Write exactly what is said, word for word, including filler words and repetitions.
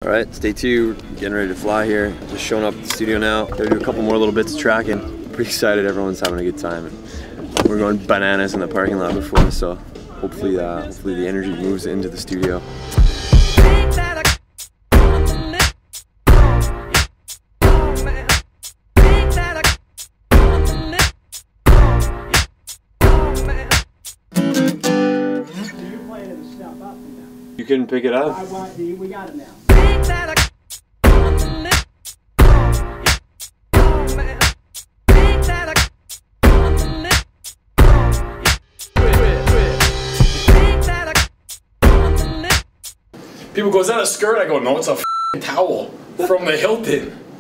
All right, stay tuned. Getting ready to fly here. Just showing up at the studio now. Gotta do a couple more little bits of tracking. Pretty excited. Everyone's having a good time. And we're going bananas in the parking lot before, so hopefully, uh, hopefully the energy moves into the studio. You couldn't pick it up? I want the, we got it now. People go, is that a skirt? I go, no, it's a f***ing towel from the Hilton.